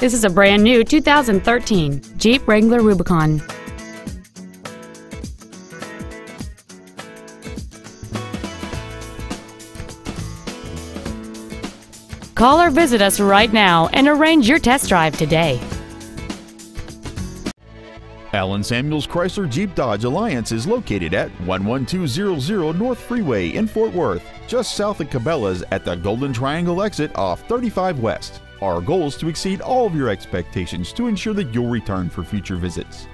This is a brand new 2013 Jeep Wrangler Rubicon. Call or visit us right now and arrange your test drive today. Allen Samuels Chrysler Jeep Dodge Alliance is located at 11200 North Freeway in Fort Worth, just south of Cabela's at the Golden Triangle exit off 35 West. Our goal is to exceed all of your expectations to ensure that you'll return for future visits.